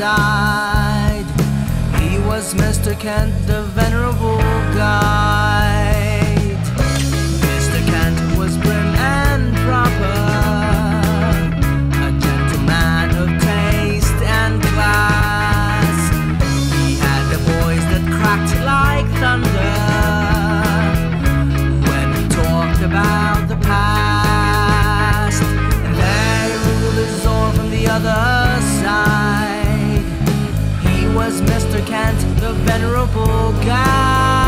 side. He was Mr. Kent, the venerable guide. Mr. Kent was prim and proper, a gentleman of taste and class. He had a voice that cracked like thunder when he talked about the past. And there ruled his Zor from the other side. He was Mr. Kent, the venerable guide.